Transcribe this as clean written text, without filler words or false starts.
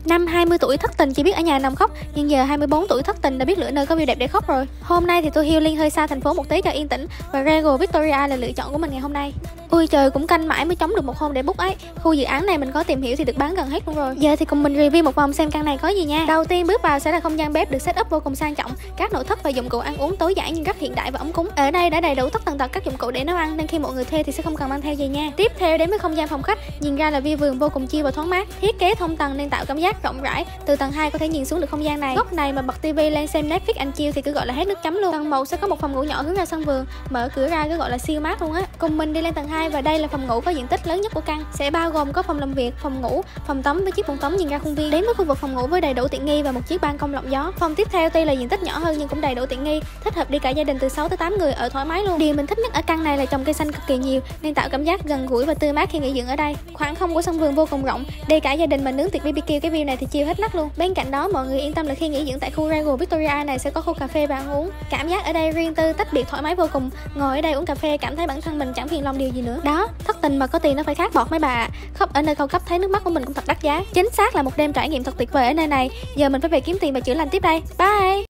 Năm 20 tuổi thất tình chỉ biết ở nhà nằm khóc, nhưng giờ 24 tuổi thất tình đã biết lựa nơi có view đẹp để khóc rồi. Hôm nay thì tôi healing hơi xa thành phố một tí cho yên tĩnh, và Regal Victoria là lựa chọn của mình ngày hôm nay. Ui trời, cũng canh mãi mới chống được một hôm để book ấy. Khu dự án này mình có tìm hiểu thì được bán gần hết luôn rồi. Giờ thì cùng mình review một vòng xem căn này có gì nha. Đầu tiên bước vào sẽ là không gian bếp được set up vô cùng sang trọng, các nội thất và dụng cụ ăn uống tối giản nhưng rất hiện đại và ấm cúng. Ở đây đã đầy đủ tất tần tật các dụng cụ để nấu ăn nên khi mọi người thuê thì sẽ không cần mang theo gì nha. Tiếp theo đến với không gian phòng khách, nhìn ra là view vườn vô cùng chill và thoáng mát. Thiết kế thông tầng nên tạo cảm giác rộng rãi. Từ tầng 2 có thể nhìn xuống được không gian này. Góc này mà bật tivi lên xem Netflix and chill thì cứ gọi là hết nước chấm luôn. Tầng 1 sẽ có một phòng ngủ nhỏ hướng ra sân vườn, mở cửa ra cứ gọi là siêu mát luôn á. Cùng mình đi lên tầng 2 và đây là phòng ngủ có diện tích lớn nhất của căn, sẽ bao gồm có phòng làm việc, phòng ngủ, phòng tắm với chiếc bồn tắm nhìn ra khuôn viên. Đến với khu vực phòng ngủ với đầy đủ tiện nghi và một chiếc ban công lọc gió. Phòng tiếp theo tuy là diện tích nhỏ hơn nhưng cũng đầy đủ tiện nghi, thích hợp đi cả gia đình từ 6 tới 8 người ở thoải mái luôn. Điều mình thích nhất ở căn này là trồng cây xanh cực kỳ nhiều nên tạo cảm giác gần gũi và tươi mát khi nghỉ dưỡng ở đây. Khoảng không của sân vườn vô cùng rộng, đi cả gia đình mà nướng tiệc BBQ cái view này thì chill hết nấc luôn. Bên cạnh đó mọi người yên tâm là khi nghỉ dưỡng tại khu Regal Victoria này sẽ có khu cà phê và ăn uống. Cảm giác ở đây riêng tư, tách biệt, thoải mái vô cùng. Ngồi ở đây uống cà phê cảm thấy bản thân mình chẳng phiền lòng điều gì nữa. Đó, thất tình mà có tiền nó phải khác bọt mấy bà. Khóc ở nơi cao cấp thấy nước mắt của mình cũng thật đắt giá. Chính xác là một đêm trải nghiệm thật tuyệt vời ở nơi này. Giờ mình phải về kiếm tiền và chữa lành tiếp đây. Bye.